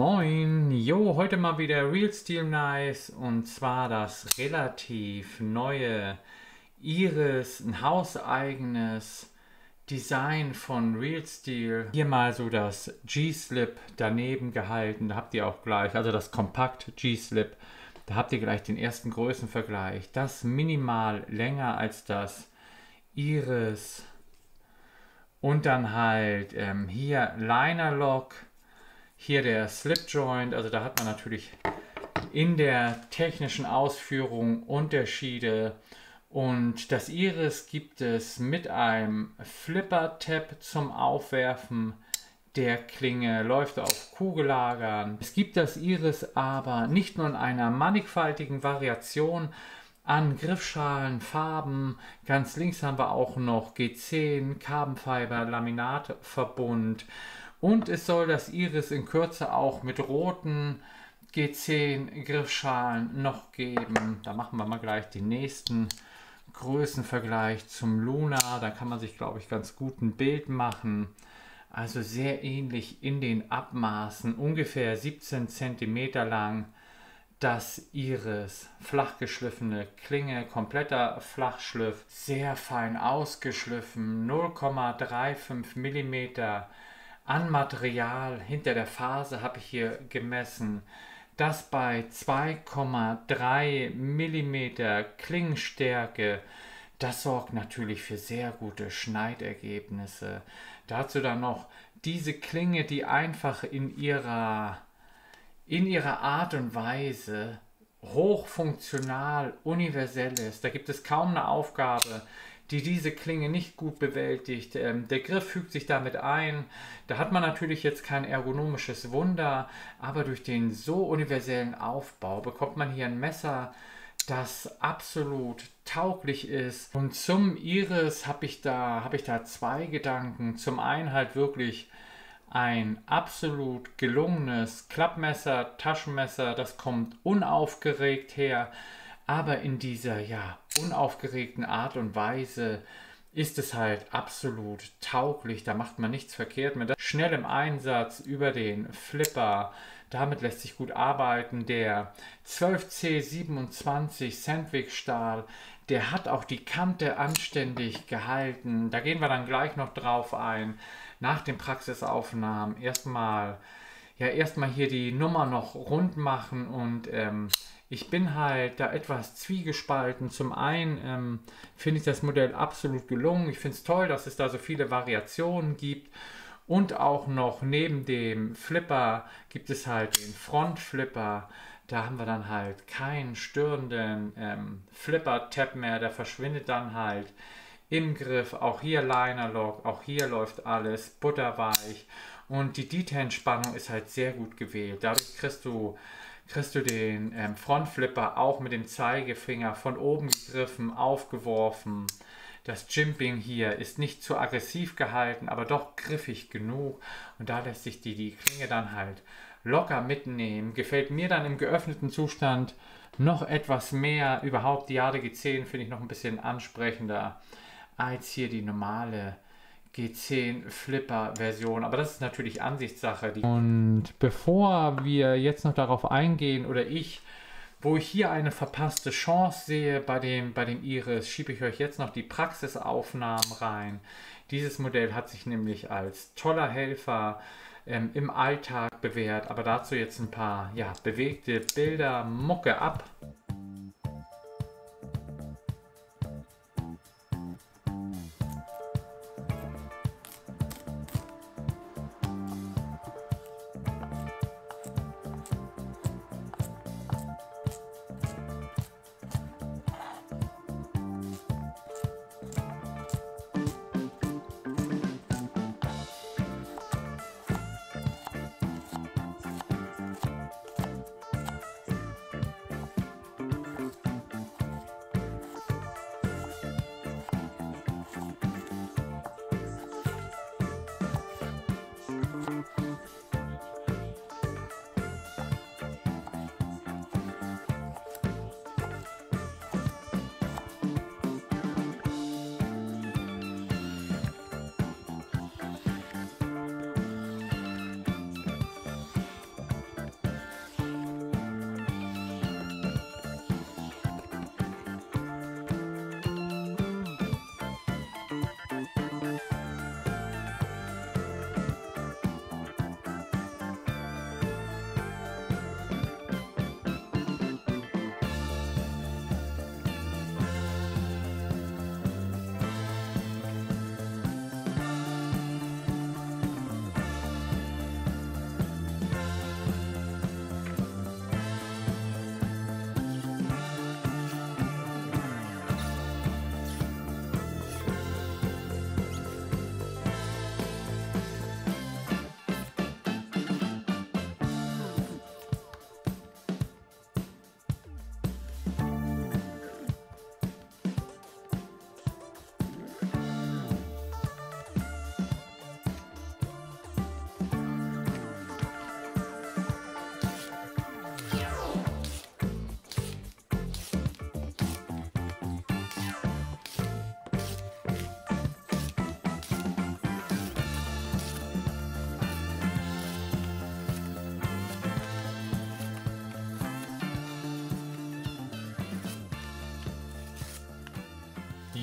Moin, jo, heute mal wieder Real Steel Nice und zwar das relativ neue Iris, ein hauseigenes Design von Real Steel. Hier mal so das G-Slip daneben gehalten, da habt ihr auch gleich, also das Kompakt G-Slip, da habt ihr gleich den ersten Größenvergleich. Das minimal länger als das Iris und dann halt hier Liner Lock. Hier der Slip Joint, also da hat man natürlich in der technischen Ausführung Unterschiede. Und das Iris gibt es mit einem Flipper-Tab zum Aufwerfen der Klinge, läuft auf Kugellagern. Es gibt das Iris aber nicht nur in einer mannigfaltigen Variation an Griffschalen, Farben. Ganz links haben wir auch noch G10, Carbon Fiber, Laminatverbund. Und es soll das Iris in Kürze auch mit roten G10 Griffschalen noch geben. Da machen wir mal gleich den nächsten Größenvergleich zum Luna. Da kann man sich, glaube ich, ganz gut ein Bild machen. Also sehr ähnlich in den Abmaßen, ungefähr 17 cm lang. Das Iris, flach geschliffene Klinge, kompletter Flachschliff, sehr fein ausgeschliffen, 0,35 mm. An Material hinter der Phase habe ich hier gemessen, das bei 2,3 mm Klingenstärke, das sorgt natürlich für sehr gute Schneidergebnisse. Dazu dann noch diese Klinge, die einfach in ihrer Art und Weise hochfunktional, universell ist. Da gibt es kaum eine Aufgabe, die diese Klinge nicht gut bewältigt. Der Griff fügt sich damit ein. Da hat man natürlich jetzt kein ergonomisches Wunder, aber durch den so universellen Aufbau bekommt man hier ein Messer, das absolut tauglich ist. Und zum Iris habe ich da zwei Gedanken. Zum einen halt wirklich ein absolut gelungenes Klappmesser, Taschenmesser, das kommt unaufgeregt her, aber in dieser unaufgeregten Art und Weise ist es halt absolut tauglich, da macht man nichts verkehrt mit. Schnell im Einsatz über den Flipper, damit lässt sich gut arbeiten. Der 12C27 Sandvik Stahl, der hat auch die Kante anständig gehalten. Da gehen wir dann gleich noch drauf ein. Nach den Praxisaufnahmen erstmal hier die Nummer noch rund machen und ich bin halt da etwas zwiegespalten. Zum einen finde ich das Modell absolut gelungen. Ich finde es toll, dass es da so viele Variationen gibt. Und auch noch neben dem Flipper gibt es halt den Front-Flipper. Da haben wir dann halt keinen störenden Flipper-Tab mehr. Der verschwindet dann halt im Griff. Auch hier Liner Lock, auch hier läuft alles butterweich. Und die Detent-Spannung ist halt sehr gut gewählt. Dadurch kriegst du den Frontflipper auch mit dem Zeigefinger von oben gegriffen, aufgeworfen. Das Jimping hier ist nicht zu aggressiv gehalten, aber doch griffig genug. Und da lässt sich die Klinge dann halt locker mitnehmen. Gefällt mir dann im geöffneten Zustand noch etwas mehr. Überhaupt die Jade G10 finde ich noch ein bisschen ansprechender als hier die normale G10 Flipper Version, aber das ist natürlich Ansichtssache. Und bevor wir jetzt noch darauf eingehen, oder wo ich hier eine verpasste Chance sehe bei dem Iris, schiebe ich euch jetzt noch die Praxisaufnahmen rein. Dieses Modell hat sich nämlich als toller Helfer im Alltag bewährt, aber dazu jetzt ein paar bewegte Bilder. Mucke ab!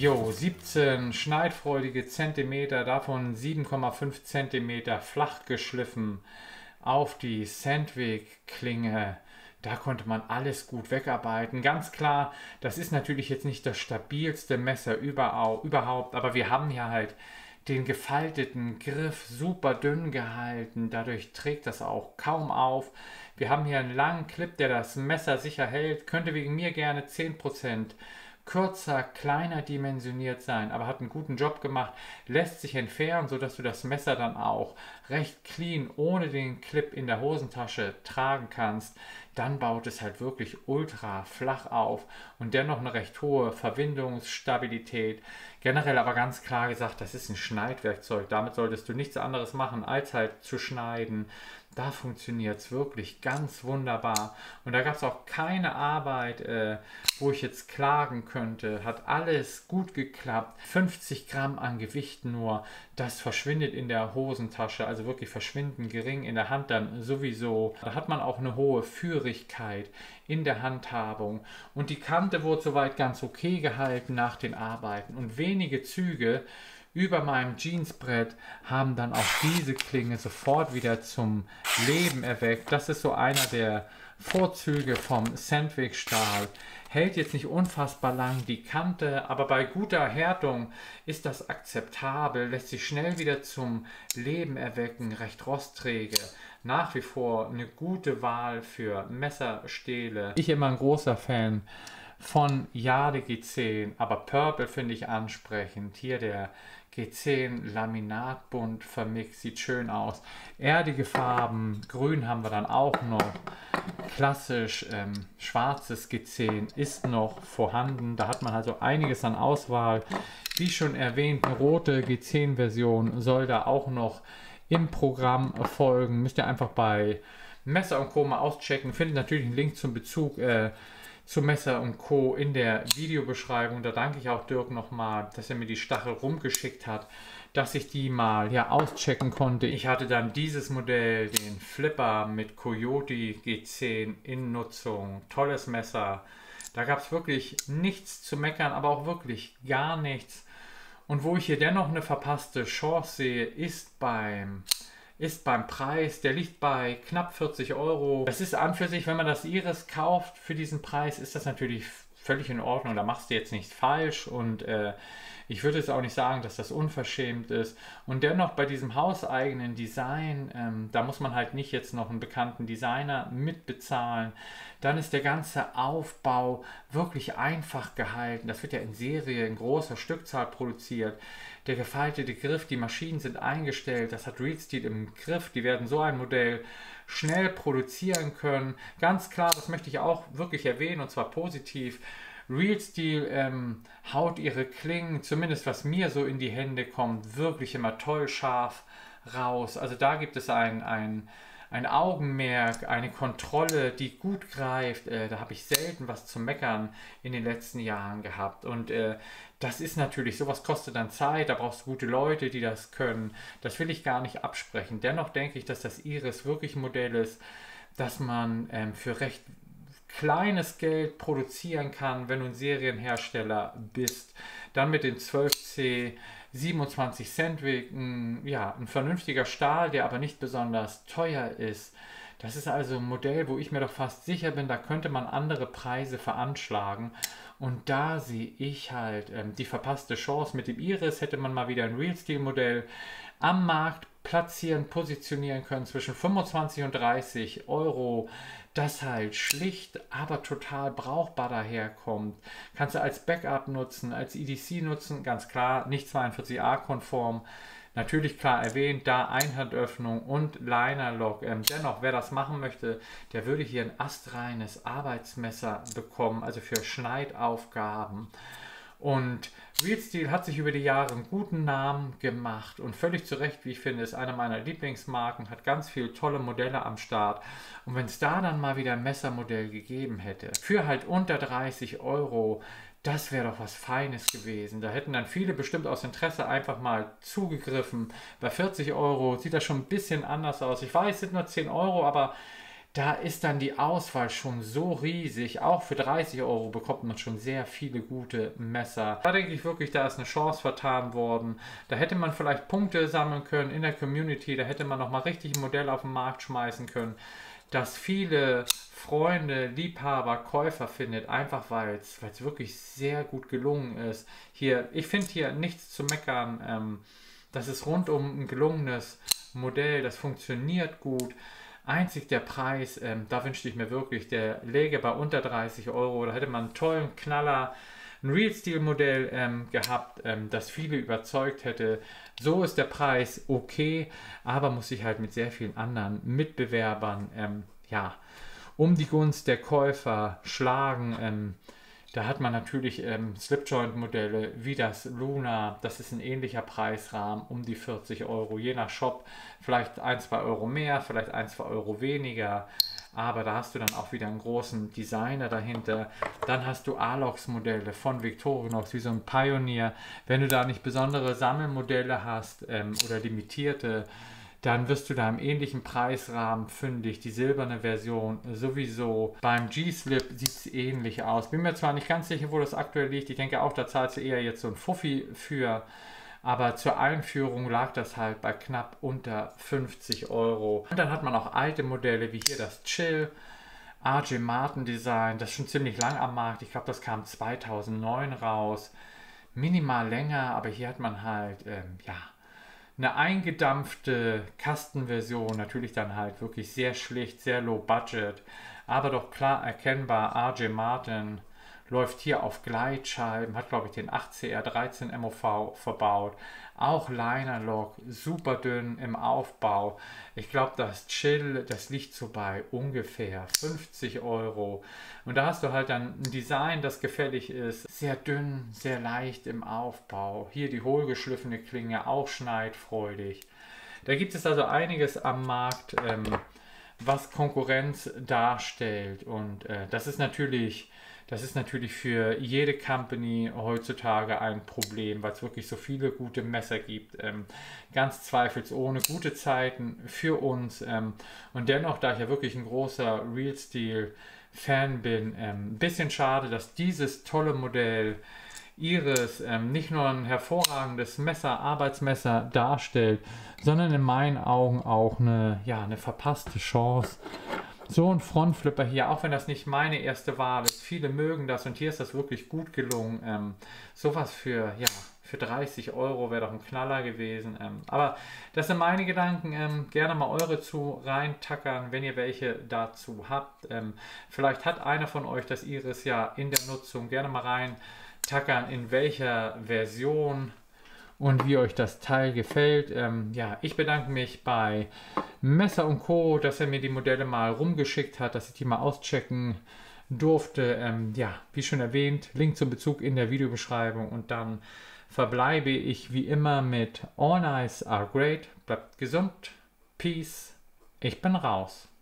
Jo, 17 schneidfreudige Zentimeter, davon 7,5 Zentimeter flach geschliffen auf die Sandvik-Klinge. Da konnte man alles gut wegarbeiten. Ganz klar, das ist natürlich jetzt nicht das stabilste Messer überhaupt, aber wir haben hier halt den gefalteten Griff super dünn gehalten. Dadurch trägt das auch kaum auf. Wir haben hier einen langen Clip, der das Messer sicher hält. Könnte wegen mir gerne 10% kürzer, kleiner dimensioniert sein, aber hat einen guten Job gemacht, lässt sich entfernen, sodass du das Messer dann auch recht clean, ohne den Clip in der Hosentasche tragen kannst. Dann baut es halt wirklich ultra flach auf und dennoch eine recht hohe Verwindungsstabilität. Generell aber ganz klar gesagt, das ist ein Schneidwerkzeug. Damit solltest du nichts anderes machen, als halt zu schneiden. Da funktioniert es wirklich ganz wunderbar. Und da gab es auch keine Arbeit, wo ich jetzt klagen könnte. Hat alles gut geklappt. 50 Gramm an Gewicht nur. Das verschwindet in der Hosentasche. Also wirklich verschwindend gering. In der Hand dann sowieso. Da hat man auch eine hohe Führigkeit in der Handhabung. Und die Kante wurde soweit ganz okay gehalten nach den Arbeiten. Und wenige Züge über meinem Jeansbrett haben dann auch diese Klinge sofort wieder zum Leben erweckt. Das ist so einer der Vorzüge vom Sandvik-Stahl. Hält jetzt nicht unfassbar lang die Kante, aber bei guter Härtung ist das akzeptabel, lässt sich schnell wieder zum Leben erwecken, recht rostträge. Nach wie vor eine gute Wahl für Messerstähle. Ich immer ein großer Fan von Jade G10, aber Purple finde ich ansprechend. Hier der G10 Laminatbund vermixt, sieht schön aus. Erdige Farben, grün haben wir dann auch noch. Klassisch schwarzes G10 ist noch vorhanden. Da hat man also einiges an Auswahl. Wie schon erwähnt, eine rote G10-Version soll da auch noch im Programm folgen. Müsst ihr einfach bei Messer & Co. mal auschecken. Findet natürlich einen Link zum Bezug zu Messer & Co. in der Videobeschreibung. Da danke ich auch Dirk nochmal, dass er mir die Stachel rumgeschickt hat, dass ich die mal ja auschecken konnte. Ich hatte dann dieses Modell, den Flipper mit Coyote G10 in Nutzung. Tolles Messer. Da gab es wirklich nichts zu meckern, aber auch wirklich gar nichts. Und wo ich hier dennoch eine verpasste Chance sehe, ist beim Preis. Der liegt bei knapp 40 Euro. Das ist an für sich, wenn man das Iris kauft für diesen Preis, ist das natürlich völlig in Ordnung. Da machst du jetzt nichts falsch und ich würde jetzt auch nicht sagen, dass das unverschämt ist. Und dennoch bei diesem hauseigenen Design, da muss man halt nicht jetzt noch einen bekannten Designer mitbezahlen. Dann ist der ganze Aufbau wirklich einfach gehalten. Das wird ja in Serie in großer Stückzahl produziert. Der gefaltete Griff, die Maschinen sind eingestellt, das hat Real Steel im Griff. Die werden so ein Modell schnell produzieren können. Ganz klar, das möchte ich auch wirklich erwähnen und zwar positiv. Real Steel haut ihre Klingen, zumindest was mir so in die Hände kommt, wirklich immer toll scharf raus. Also da gibt es ein Augenmerk, eine Kontrolle, die gut greift. Da habe ich selten was zu meckern in den letzten Jahren gehabt. Und das ist natürlich, sowas kostet dann Zeit, da brauchst du gute Leute, die das können. Das will ich gar nicht absprechen. Dennoch denke ich, dass das Iris wirklich ein Modell ist, das man für recht kleines Geld produzieren kann, wenn du ein Serienhersteller bist. Dann mit den 12C 27 Sandvik, ein vernünftiger Stahl, der aber nicht besonders teuer ist. Das ist also ein Modell, wo ich mir doch fast sicher bin, da könnte man andere Preise veranschlagen. Und da sehe ich halt die verpasste Chance. Mit dem Iris hätte man mal wieder ein Real Steel Modell am Markt platzieren, positionieren können zwischen 25 und 30 Euro, das halt schlicht, aber total brauchbar daherkommt. Kannst du als Backup nutzen, als EDC nutzen, ganz klar, nicht 42a konform. Natürlich klar erwähnt, da Einhandöffnung und Linerlock. Dennoch, wer das machen möchte, der würde hier ein astreines Arbeitsmesser bekommen, also für Schneidaufgaben. Und Real Steel hat sich über die Jahre einen guten Namen gemacht und völlig zu Recht, wie ich finde, ist eine meiner Lieblingsmarken, hat ganz viele tolle Modelle am Start. Und wenn es da dann mal wieder ein Messermodell gegeben hätte, für halt unter 30 Euro, das wäre doch was Feines gewesen. Da hätten dann viele bestimmt aus Interesse einfach mal zugegriffen. Bei 40 Euro sieht das schon ein bisschen anders aus. Ich weiß, es sind nur 10 Euro, aber da ist dann die Auswahl schon so riesig. Auch für 30 Euro bekommt man schon sehr viele gute Messer. Da denke ich wirklich, da ist eine Chance vertan worden. Da hätte man vielleicht Punkte sammeln können in der Community. Da hätte man nochmal richtig ein Modell auf den Markt schmeißen können, das viele Freunde, Liebhaber, Käufer findet, einfach weil es wirklich sehr gut gelungen ist. Hier, ich finde hier nichts zu meckern. Das ist rundum ein gelungenes Modell, das funktioniert gut. Einzig der Preis, da wünschte ich mir wirklich, der läge bei unter 30 Euro. Da hätte man einen tollen Knaller, ein Real-Steel-Modell gehabt, das viele überzeugt hätte. So ist der Preis okay, aber muss sich halt mit sehr vielen anderen Mitbewerbern ja, um die Gunst der Käufer schlagen. Da hat man natürlich Slipjoint-Modelle wie das Luna, das ist ein ähnlicher Preisrahmen, um die 40 Euro, je nach Shop, vielleicht 1, 2 Euro mehr, vielleicht 1, 2 Euro weniger, aber da hast du dann auch wieder einen großen Designer dahinter. Dann hast du Alox-Modelle von Victorinox, wie so ein Pioneer. Wenn du da nicht besondere Sammelmodelle hast oder limitierte, dann wirst du da im ähnlichen Preisrahmen fündig. Die silberne Version sowieso. Beim G-Slip sieht es ähnlich aus. Bin mir zwar nicht ganz sicher, wo das aktuell liegt. Ich denke auch, da zahlst du eher jetzt so ein Fuffi für. Aber zur Einführung lag das halt bei knapp unter 50 Euro. Und dann hat man auch alte Modelle, wie hier das Chill. RJ Martin Design. Das ist schon ziemlich lang am Markt. Ich glaube, das kam 2009 raus. Minimal länger, aber hier hat man halt, ja, eine eingedampfte Kastenversion, natürlich dann halt wirklich sehr schlicht, sehr low budget, aber doch klar erkennbar. RJ Martin läuft hier auf Gleitscheiben, hat glaube ich den 8CR13 MOV verbaut, auch Liner-Lock, super dünn im Aufbau. Ich glaube, das Chill, das liegt so bei ungefähr 50 Euro. Und da hast du halt dann ein Design, das gefällig ist, sehr dünn, sehr leicht im Aufbau. Hier die hohlgeschliffene Klinge, auch schneidfreudig. Da gibt es also einiges am Markt, was Konkurrenz darstellt. Und das ist natürlich für jede Company heutzutage ein Problem, weil es wirklich so viele gute Messer gibt. Ganz zweifelsohne gute Zeiten für uns. Und dennoch, da ich ja wirklich ein großer Real Steel Fan bin, ein bisschen schade, dass dieses tolle Modell Iris nicht nur ein hervorragendes Messer, Arbeitsmesser darstellt, sondern in meinen Augen auch eine verpasste Chance. So ein Frontflipper hier, auch wenn das nicht meine erste Wahl ist, viele mögen das und hier ist das wirklich gut gelungen. Sowas für 30 Euro wäre doch ein Knaller gewesen. Aber das sind meine Gedanken. Gerne mal eure zu reintackern, wenn ihr welche dazu habt. Vielleicht hat einer von euch das Iris ja in der Nutzung. Gerne mal reintackern, in welcher Version und wie euch das Teil gefällt. Ich bedanke mich bei Messer und Co., dass er mir die Modelle mal rumgeschickt hat, dass ich die mal auschecken durfte. Wie schon erwähnt, Link zum Bezug in der Videobeschreibung und dann verbleibe ich wie immer mit All Knives are great. Bleibt gesund. Peace. Ich bin raus.